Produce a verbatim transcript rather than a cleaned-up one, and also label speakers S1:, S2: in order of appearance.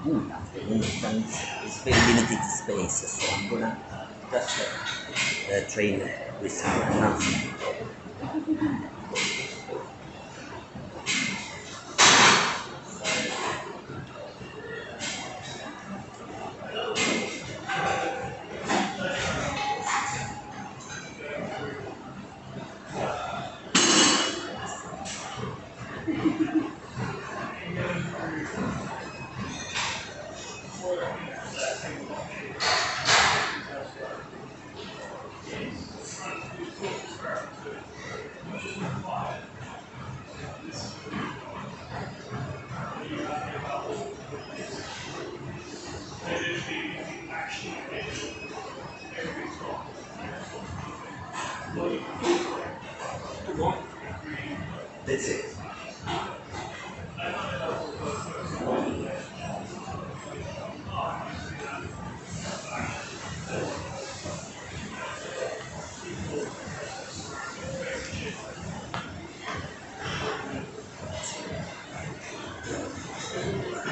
S1: good afternoon, and it's, it's very limited space, so I'm gonna just uh, uh, train with some nothing. That's it.